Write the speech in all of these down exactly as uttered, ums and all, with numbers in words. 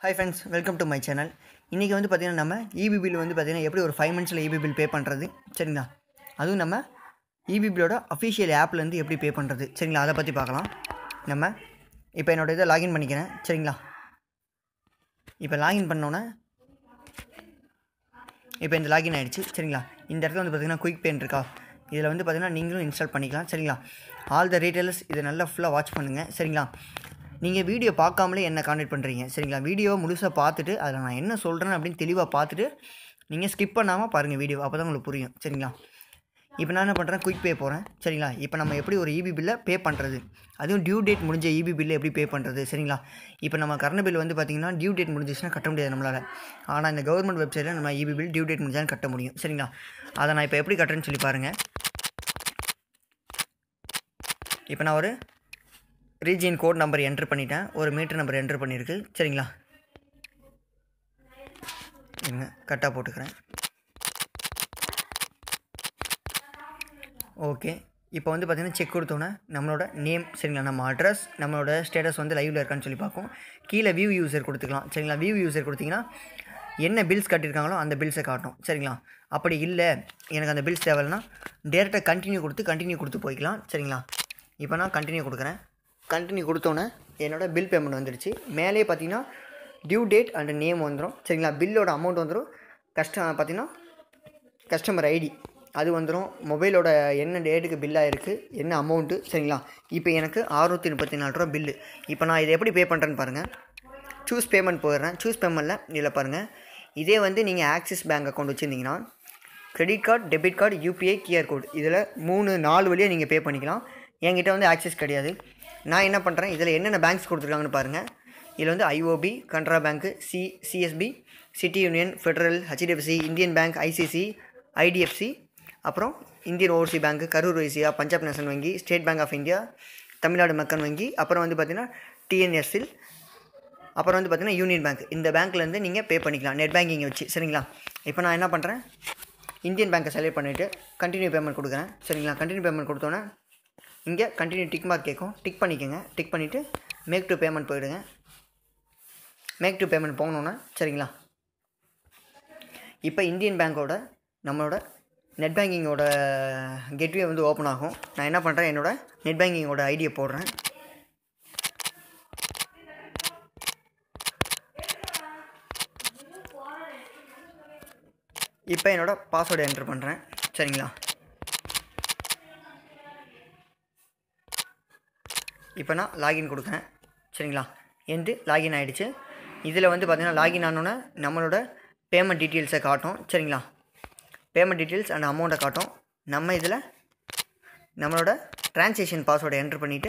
Hi friends, welcome to my channel. இன்றைக்கி வந்து பார்த்திங்கன்னா நம்ம இபி பில் வந்து பார்த்திங்கன்னா எப்படி ஒரு ஃபைவ் மினிட்ஸில் இபி பில் பே பண்ணுறது சரிங்களா, அதுவும் நம்ம இபி பில்லோட அஃபிஷியல் ஆப்லேருந்து எப்படி பே பண்ணுறது சரிங்களா, அதை பற்றி பார்க்கலாம். நம்ம இப்போ என்னோடய இதை லாகின் பண்ணிக்கிறேன் சரிங்களா. இப்போ லாகின் பண்ணோன்னே இப்போ இந்த லாகின் ஆகிடுச்சு சரிங்களா. இந்த இடத்துல வந்து பார்த்திங்கன்னா குயிக் பேன் இருக்கா, இதில் வந்து பார்த்திங்கன்னா நீங்களும் இன்ஸ்டால் பண்ணிக்கலாம் சரிங்களா. ஆல் த ரீட்டெயிலர்ஸ் இதை நல்லா ஃபுல்லாக வாட்ச் பண்ணுங்கள் சரிங்களா. நீங்கள் வீடியோ பார்க்காமலே என்ன கான்டெக்ட் பண்ணுறீங்க சரிங்களா. வீடியோ முழுசாக பார்த்துட்டு அதில் நான் என்ன சொல்கிறேன் அப்படின்னு தெளிவாக பார்த்துட்டு நீங்கள் ஸ்கிப் பண்ணாமல் பாருங்கள் வீடியோ, அப்போ தான் உங்களுக்கு புரியும் சரிங்களா. இப்போ நான் என்ன பண்ணுறேன், குயிக் பே போகிறேன் சரிங்களா. இப்போ நம்ம எப்படி ஒரு இபி பில்லை பே பண்ணுறது, அதுவும் டியூ டேட் முடிஞ்ச இபி பில்லை எப்படி பே பண்ணுறது சரிங்களா. இப்போ நம்ம கரண்ட் பில் வந்து பார்த்திங்கன்னா டியூ டேட் முடிஞ்சிச்சுன்னா கட்ட முடியாது நம்மளால். ஆனால் இந்த கவர்மெண்ட் வெப்சைட்டில் நம்ம இபி பில் டியூ டேட் முடிஞ்சாலும் கட்ட முடியும் சரிங்களா. அதை நான் இப்போ எப்படி கட்டுறேன்னு சொல்லி பாருங்கள். இப்போ நான் ஒரு ரீஜியன் கோட் நம்பர் என்ட்ரு பண்ணிட்டேன், ஒரு மீட்டர் நம்பர் என்ட்ரு பண்ணியிருக்கு சரிங்களா. என்ன கரெக்டாக போட்டுக்கிறேன். ஓகே, இப்போ வந்து பார்த்திங்கன்னா செக் கொடுத்தோன்னே நம்மளோட நேம் சரிங்களா, நம்ம அட்ரஸ், நம்மளோட ஸ்டேட்டஸ் வந்து லைவில் இருக்கான்னு சொல்லி பார்க்கும். கீழே வியூ யூசர் கொடுத்துக்கலாம் சரிங்களா. வியூ யூசர் கொடுத்திங்கன்னா என்ன பில்ஸ் கட்டியிருக்காங்களோ அந்த பில்ஸை காட்டும் சரிங்களா. அப்படி இல்லை எனக்கு அந்த பில்ஸ் தேவைன்னா டேரெக்டாக கண்டினியூ கொடுத்து கண்டினியூ கொடுத்து போய்க்கலாம் சரிங்களா. இப்போ நான் கண்டினியூ கொடுக்குறேன். கண்டினியூ கொடுத்தோன்னே என்னோடய பில் பேமெண்ட் வந்துடுச்சு. மேலே பார்த்தீங்கன்னா டியூ டேட் அண்ட் நேம் வந்துடும் சரிங்களா. பில்லோட அமௌண்ட் வந்துடும். கஸ்ட பார்த்திங்கன்னா கஸ்டமர் ஐடி அது வந்துடும். மொபைலோட என்ன டேட்டுக்கு பில்லாக இருக்குது, என்ன அமௌண்ட்டு சரிங்களா. இப்போ எனக்கு அறுநூற்றி முப்பத்தி நாலு ரூபா பில்லு. இப்போ நான் இதை எப்படி பே பண்ணுறேன்னு பாருங்கள். சூஸ் பேமெண்ட் போயிடுறேன். சூஸ் பேமெண்ட்டில் இதில் பாருங்கள், இதே வந்து நீங்கள் ஆக்சிஸ் பேங்க் அக்கௌண்ட் வச்சுருந்தீங்கன்னா credit card, debit card, UPI, QR code இதில் மூணு நாலு வழியாக நீங்கள் பே பண்ணிக்கலாம். என்கிட்ட வந்து ஆக்சிஸ் கிடையாது. நான் என்ன பண்ணுறேன், இதில் என்னென்ன பேங்க்ஸ் கொடுத்துருக்காங்கன்னு பாருங்கள். இதில் வந்து IOB, Canara Bank, C CSB, City Union, Federal, HDFC, Indian Bank, ICC, IDFC, அப்புறம் Indian Overseas Bank, Karur Vysya, Punjab National வங்கி, State Bank of India, Tamil Nadu மக்கள் வங்கி, அப்புறம் வந்து பார்த்திங்கன்னா டிஎன்எஸ்எல், அப்புறம் வந்து பார்த்திங்கன்னா யூனியன் பேங்க். இந்த பேங்க்லேருந்து நீங்கள் பே பண்ணிக்கலாம் நெட் பேங்கிங்கை வச்சு சரிங்களா. இப்போ நான் என்ன பண்ணுறேன், இந்தியன் பேங்க்கை செலக்ட் பண்ணிவிட்டு கண்டினியூ பேமெண்ட் கொடுக்குறேன் சரிங்களா. கண்டினியூ பேமெண்ட் கொடுத்தோன்னே இங்கே கண்டினியூ டிக் மார்க் கேட்கும், டிக் பண்ணிக்கோங்க. டிக் பண்ணிவிட்டு மேக் டு பேமெண்ட் போயிடுங்க. மேக் டு பேமெண்ட் போகணுன்னா சரிங்களா. இப்போ இந்தியன் பேங்க்கோட நம்மளோட நெட் பேங்கிங்கோட கெட்வே வந்து ஓப்பன் ஆகும். நான் என்ன பண்ணுறேன், என்னோடய நெட் பேங்கிங்கோட ஐடியை போடுறேன். இப்போ என்னோடய பாஸ்வேர்டு என்ட்ரு பண்ணுறேன் சரிங்களா. இப்போ நான் லாகின் கொடுக்குறேன் சரிங்களா. எந்து லாகின் ஆகிடுச்சு. இதில் வந்து பார்த்திங்கன்னா லாகின் ஆனோன்னே நம்மளோட பேமெண்ட் டீட்டெயில்ஸை காட்டும் சரிங்களா. பேமெண்ட் டீட்டெயில்ஸ் அண்ட் அமௌண்ட்டை காட்டும். நம்ம இதில் நம்மளோட ட்ரான்சாக்ஷன் பாஸ்வேர்டை என்ட்ரு பண்ணிவிட்டு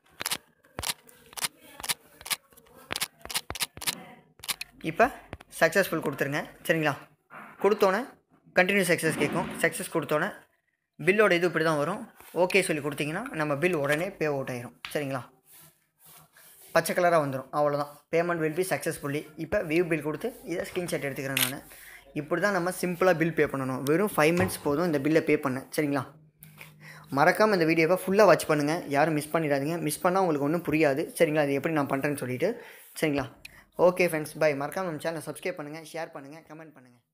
இப்போ சக்ஸஸ்ஃபுல் கொடுத்துருங்க சரிங்களா. கொடுத்தோன்னே கண்டினியூ சக்ஸஸ் கேட்கும். சக்ஸஸ் கொடுத்தோன்னே பில்லோட இது இப்படி தான் வரும். ஓகே சொல்லி கொடுத்தீங்கன்னா நம்ம பில் உடனே பே அவுட் ஆயிரும் சரிங்களா. பச்சை கலராக வந்துடும், அவ்வளோதான். Payment will be successfully. இப்போ வியூ பில் கொடுத்து இதை ஸ்க்ரீன்ஷாட் எடுத்துக்கிறேன் நான். இப்படி தான் நம்ம சிம்பிளாக பில் பே பண்ணணும். வெறும் ஃபைவ் மினிட்ஸ் போதும் இந்த பில்லை பே பண்ண சரிங்களா. மறக்காமல் இந்த வீடியோவை ஃபுல்லாக வாட்ச் பண்ணுங்கள், யாரும் மிஸ் பண்ணிடாதீங்க. மிஸ் பண்ணால் உங்களுக்கு ஒன்றும் புரியாது சரிங்களா, அது எப்படி நான் பண்ணுறேன்னு சொல்லிவிட்டு சரிங்களா. Okay friends, bye. மறக்காமல் நம்ம சேனலை சப்ஸ்கிரைப் பண்ணுங்கள், ஷேர் பண்ணுங்கள், கமெண்ட் பண்ணுங்கள்.